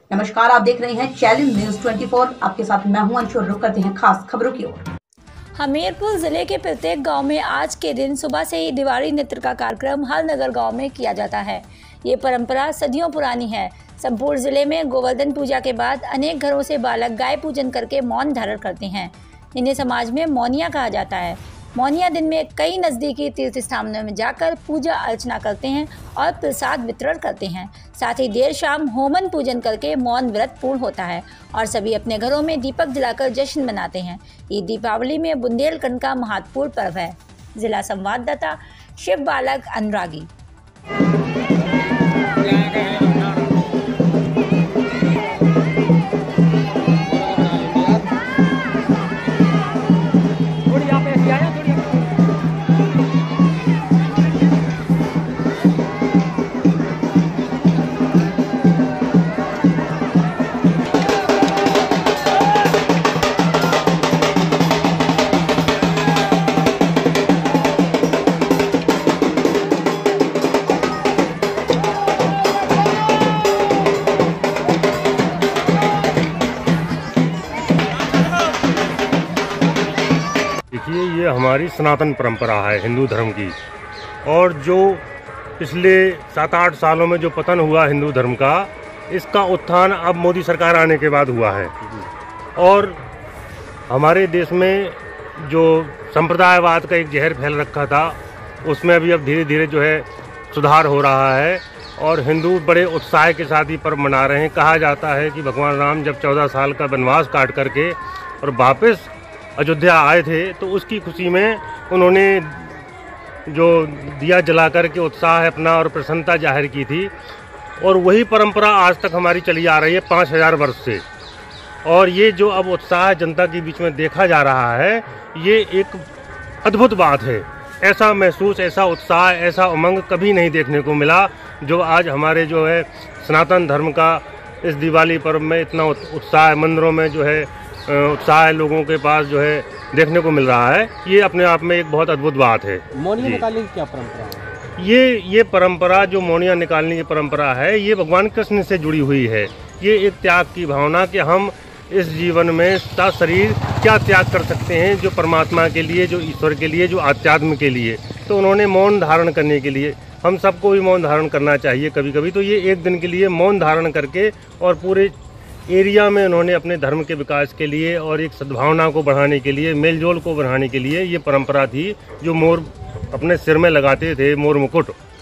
नमस्कार, आप देख रहे हैं चैलेंज न्यूज 24। आपके साथ मैं हूं अंशु। रुक करते हैं खास खबरों की ओर। हमीरपुर जिले के प्रत्येक गांव में आज के दिन सुबह से ही दिवाली नृत्य का कार्यक्रम हर नगर गांव में किया जाता है। ये परंपरा सदियों पुरानी है। संपूर्ण जिले में गोवर्धन पूजा के बाद अनेक घरों से बालक गाय पूजन करके मौन धारण करते हैं। इन्हें समाज में मौनिया कहा जाता है। मौनिया दिन में कई नज़दीकी तीर्थ स्थानों में जाकर पूजा अर्चना करते हैं और प्रसाद वितरण करते हैं। साथ ही देर शाम होमन पूजन करके मौन व्रत पूर्ण होता है और सभी अपने घरों में दीपक जलाकर जश्न मनाते हैं। ये दीपावली में बुंदेलखंड का महत्वपूर्ण पर्व है। जिला संवाददाता शिव बालक अनुरागी। देखिए, ये हमारी सनातन परंपरा है हिंदू धर्म की, और जो पिछले 7-8 सालों में जो पतन हुआ हिंदू धर्म का, इसका उत्थान अब मोदी सरकार आने के बाद हुआ है। और हमारे देश में जो संप्रदायवाद का एक जहर फैल रखा था, उसमें अभी अब धीरे धीरे जो है सुधार हो रहा है और हिंदू बड़े उत्साह के साथ ही पर्व मना रहे हैं। कहा जाता है कि भगवान राम जब 14 साल का वनवास काट करके और वापस अयोध्या आए थे, तो उसकी खुशी में उन्होंने जो दिया जला कर के उत्साह अपना और प्रसन्नता जाहिर की थी। और वही परंपरा आज तक हमारी चली आ रही है 5000 वर्ष से। और ये जो अब उत्साह जनता के बीच में देखा जा रहा है, ये एक अद्भुत बात है। ऐसा महसूस, ऐसा उत्साह, ऐसा उमंग कभी नहीं देखने को मिला जो आज हमारे जो है सनातन धर्म का इस दिवाली पर्व में इतना उत्साह, मंदिरों में जो है उत्साह लोगों के पास जो है देखने को मिल रहा है। ये अपने आप में एक बहुत अद्भुत बात है। मौनिया निकालने की क्या परंपरा है? ये परंपरा जो मौनिया निकालने की परंपरा है, ये भगवान कृष्ण से जुड़ी हुई है। ये एक त्याग की भावना कि हम इस जीवन में शरीर क्या त्याग कर सकते हैं, जो परमात्मा के लिए, जो ईश्वर के लिए, जो आध्यात्म के लिए। तो उन्होंने मौन धारण करने के लिए, हम सबको भी मौन धारण करना चाहिए कभी कभी। तो ये एक दिन के लिए मौन धारण करके और पूरे एरिया में उन्होंने अपने धर्म के विकास के लिए और एक सद्भावना को बढ़ाने के लिए, मेलजोल को बढ़ाने के लिए ये परंपरा थी। जो मोर अपने सिर में लगाते थे, मोर मुकुट,